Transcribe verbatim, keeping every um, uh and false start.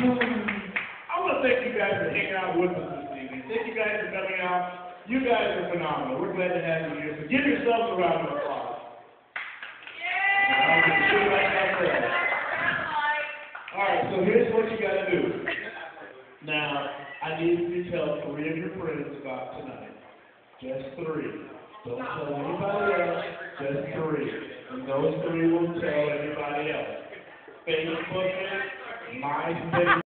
I want to thank you guys for hanging out with us this evening. Thank you guys for coming out. You guys are phenomenal. We're glad to have you here. So give yourselves a round of applause. All right, so here's what you got to do. Now, I need you to tell three of your friends about tonight. Just three. Don't tell anybody else. Just three. And those three will tell everybody else. Facebook, MySpace.